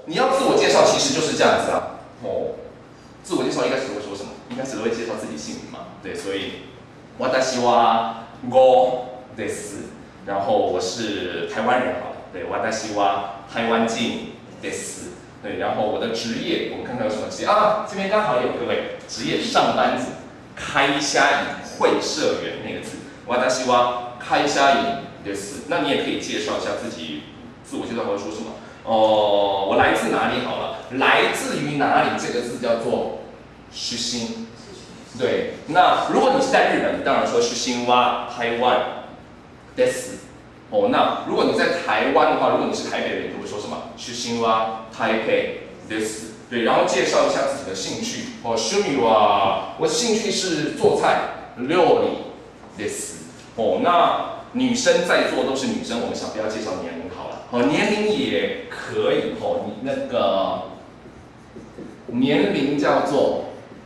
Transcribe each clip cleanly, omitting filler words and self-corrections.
你要自我介绍其实就是这样子啊。哦，自我介绍一开始会说什么？一开始都会介绍自己姓名嘛。对，所以私は5です。然后我是台湾人好了。对，私は台湾人です。对，然后我的职业，我们看看有什么职业啊？这边刚好有各位职业上班族，开虾引会社员那个字，私は开虾引です。那你也可以介绍一下自己，自我介绍会说什么？哦，我来自哪里好了？来自于哪里这个字叫做出身。对，那如果你是在日本，你当然说出身は台湾です。哦，那如果你在台湾的话，如果你是台北人，你会说什么？出身は台北です。对，然后介绍一下自己的兴趣。哦，趣味は我兴趣是做菜，料理です。哦，那女生在座都是女生，我们想不要介绍年龄好了。哦，年龄也可以。哦，你那个年龄叫做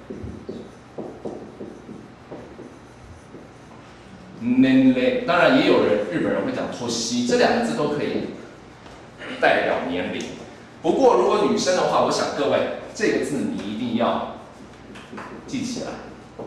年齢，当然也有日本人会讲年，这两个字都可以代表年龄。不过如果女生的话，我想各位这个字你一定要记起来。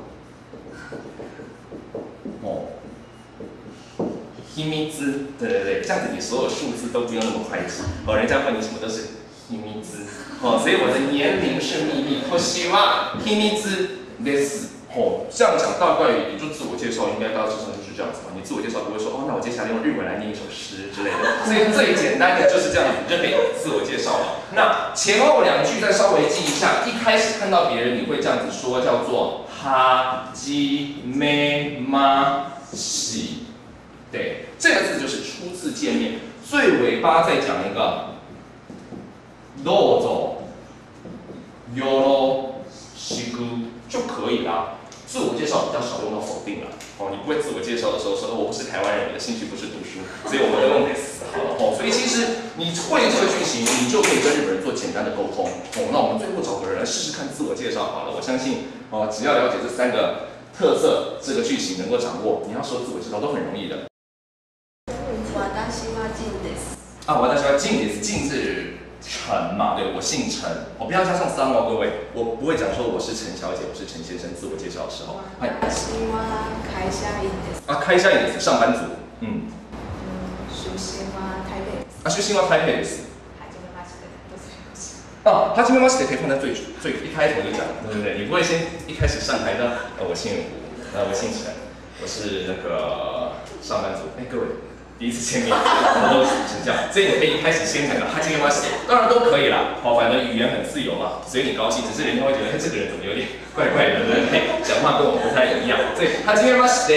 哦，秘密字，对，这样子你所有数字都不用那么快记。哦，人家问你什么都是秘密字。哦，所以我的年龄是秘密。年は秘密です。哦，这样讲大概也就自我介绍，应该大致上就是这样子吧。你自我介绍不会说哦，那我接下来用日文来念一首诗之类的，所以最简单的就是这样子，你就可以自我介绍了。那前后两句再稍微记一下，一开始看到别人你会这样子说，叫做はじめまして。对，这个字就是初次见面，最尾巴再讲一个どうぞよろしく就可以了。自我介绍比较少用到否定了。哦，你不会自我介绍的时候说我不是台湾人，我的兴趣不是读书，所以我们都用です好了。哦，所以其实你会这个句型，你就可以跟日本人做简单的沟通。哦，那我们最后找个人来试试看自我介绍好了。我相信哦，只要了解这三个特色，这个句型能够掌握，你要说自我介绍都很容易的。 私はジンです。 啊，私はジンです。ジン是陈嘛，对，我姓陈，我不要加上桑哦，各位，我不会讲说我是陈小姐，我是陈先生。自我介绍的时候， 私は会社員です。 啊，会社員です，上班族， 出身は台北です。 啊，出身は台北です。 はじめまして。どうぞよろしく。 啊，はじめまして可以放在最一开头就讲，对不对？你不会先一开始上台的，我姓吴，我姓陈，我是那个上班族。哎，各位。第一次见面，我都是这样，所以你可以一开始先讲到はじめまして，当然都可以啦。好，反正语言很自由嘛，随你高兴。只是人家会觉得，这个人怎么有点怪怪的，对不对？讲话跟我不太一样。所以はじめまして、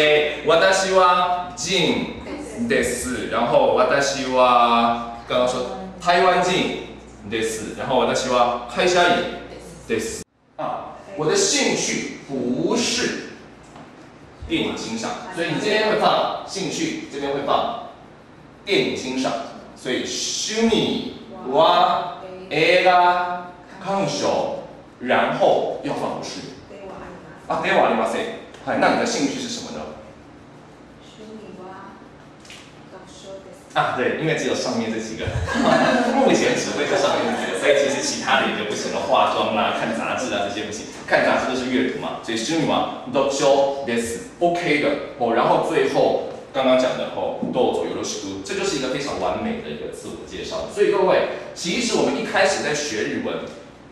私はジンです。然后私は刚刚说台湾人です。然后私は会社員です。啊，我的兴趣不是电影欣赏，所以你这边会放兴趣，这边会放电影欣赏。所以趣味は映画鑑賞，然后要放不是。啊，ではありません。はい，那你的兴趣是什么呢？ 趣味は読書です。 啊，对，因为只有上面这几个，目前只会这上面这几个，所以其实其他的也就不行了，化妆啦、看杂志啊这些不行。看杂志都是阅读嘛，所以趣味は読書です OK 的哦。然后最后刚刚讲的哦，どうぞよろしく，这就是一个非常完美的一个自我介绍。所以各位，其实我们一开始在学日文，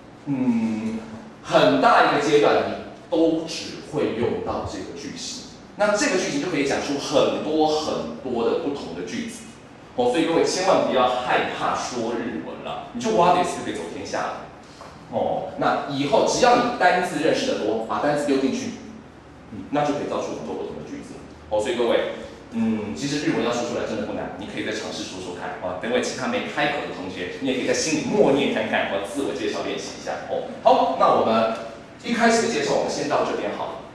很大一个阶段你都只会用到这个句型。那这个句型就可以讲出很多的不同的句子哦。所以各位千万不要害怕说日文了，你就哇です就可以走天下了。哦，那以后只要你单字认识的多，把单字丢进去，那就可以造出很多不同的句子。哦，所以各位，其实日文要说出来真的不难，你可以再尝试说说看。哦，等会其他没开口的同学，你也可以在心里默念看看，或自我介绍练习一下。哦，好，那我们一开始的介绍我们先到这边好了。